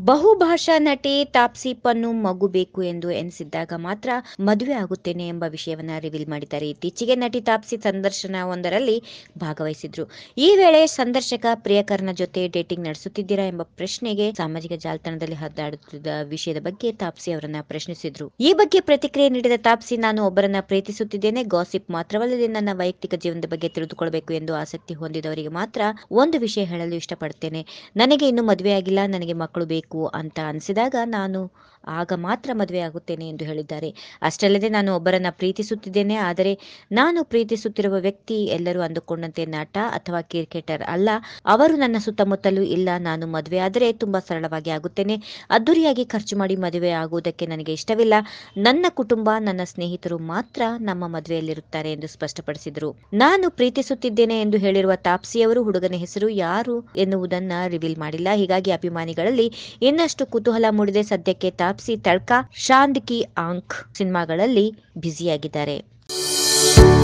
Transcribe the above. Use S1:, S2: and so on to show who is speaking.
S1: ಬಹುಭಾಷಾ ನಟಿ ತಾಪ್ಸಿ ಪನ್ನು ಮಗು ಬೇಕು ಎಂದು ಎನಿಸಿದ್ದಾಗ ಮಾತ್ರ ಮದುವೆ ಆಗುತ್ತೇನೆ ಎಂಬ ವಿಷಯವನ್ನ ರಿವೀಲ್ ಮಾಡಿದ್ದಾರೆ. ಇತ್ತೀಚೆಗೆ ನಟಿ ತಾಪ್ಸಿ ಸಂದರ್ಶನವೊಂದರಲ್ಲಿ ಭಾಗವಹಿಸಿದ್ರು. ಈ ವೇಳೆ ಸಂದರ್ಶಕ ಪ್ರಿಯಕರನ ಜೊತೆ ಡೇಟಿಂಗ್ ನಡೆಸುತ್ತಿದ್ದೀರಾ ಎಂಬ ಪ್ರಶ್ನೆಗೆ ಸಾಮಾಜಿಕ ಜಾಲತಾಣದಲ್ಲಿ ಹರಿದಾಡುತ್ತಿದ್ದ ವಿಷಯದ ಬಗ್ಗೆ ತಾಪ್ಸಿ ಅವರನ್ನ ಪ್ರಶ್ನಿಸಿದ್ರು. ಈ ಬಗ್ಗೆ ಪ್ರತಿಕ್ರಿಯೆ ನೀಡಿದ ತಾಪ್ಸಿ, ನಾನು ಒಬ್ಬರನ್ನ ಪ್ರೀತಿಸುತ್ತಿದ್ದೇನೆ. ಗಾಸಿಪ್ ಮಾತ್ರವಲ್ಲದೆ ನನ್ನ ವೈಯಕ್ತಿಕ ಜೀವನದ ಬಗ್ಗೆ ತಿಳಿದುಕೊಳ್ಳಬೇಕು ಎಂದು ಆಸಕ್ತಿ ಹೊಂದಿದವರಿಗೆ ಮಾತ್ರ ಒಂದು ವಿಷಯ ಹೇಳಲು ಇಷ್ಟಪಡ್ತೇನೆ. ನನಗೆ ಇನ್ನೂ ಮದುವೆಯಾಗಿಲ್ಲ, ನನಗೆ ಮಕ್ಕಳು ಬೇಕು ಅಂತ ಅನಿಸಿದಾಗ ನಾನು ಆಗ ಮಾತ್ರ ಮದುವೆ ಆಗುತ್ತೇನೆ ಎಂದು ಹೇಳಿದ್ದಾರೆ. ಅಷ್ಟಲ್ಲದೆ ನಾನು ಒಬ್ಬರನ್ನ ಪ್ರೀತಿಸುತ್ತಿದ್ದೇನೆ, ಆದರೆ ನಾನು ಪ್ರೀತಿಸುತ್ತಿರುವ ವ್ಯಕ್ತಿ ಎಲ್ಲರೂ ಅಂದುಕೊಂಡಂತೆ ನಟ ಅಥವಾ ಕ್ರಿಕೆಟರ್ ಅಲ್ಲ. ಅವರು ನನ್ನ ಸುತ್ತಮುತ್ತಲೂ ಇಲ್ಲ. ನಾನು ಮದುವೆ ಆದರೆ ತುಂಬಾ ಸರಳವಾಗಿ ಆಗುತ್ತೇನೆ. ಅದ್ದೂರಿಯಾಗಿ ಖರ್ಚು ಮಾಡಿ ಮದುವೆ ಆಗುವುದಕ್ಕೆ ನನಗೆ ಇಷ್ಟವಿಲ್ಲ. ನನ್ನ ಕುಟುಂಬ, ನನ್ನ ಸ್ನೇಹಿತರು ಮಾತ್ರ ನಮ್ಮ ಮದುವೆಯಲ್ಲಿರುತ್ತಾರೆ ಎಂದು ಸ್ಪಷ್ಟಪಡಿಸಿದರು. ನಾನು ಪ್ರೀತಿಸುತ್ತಿದ್ದೇನೆ ಎಂದು ಹೇಳಿರುವ ತಾಪ್ಸಿ ಅವರು ಹುಡುಗನ ಹೆಸರು ಯಾರು ಎನ್ನುವುದನ್ನ ರಿವೀಲ್ ಮಾಡಿಲ್ಲ. ಹೀಗಾಗಿ ಅಭಿಮಾನಿಗಳಲ್ಲಿ ಇನ್ನಷ್ಟು ಕುತೂಹಲ ಮೂಡಿದೆ. ಸದ್ಯಕ್ಕೆ ತಾಪ್ಸಿ ತಡ್ಕಾ, ಚಾಂದ್ ಕಿ ಆಂಖ್ ಸಿನಿಮಾಗಳಲ್ಲಿ ಬ್ಯುಸಿಯಾಗಿದ್ದಾರೆ.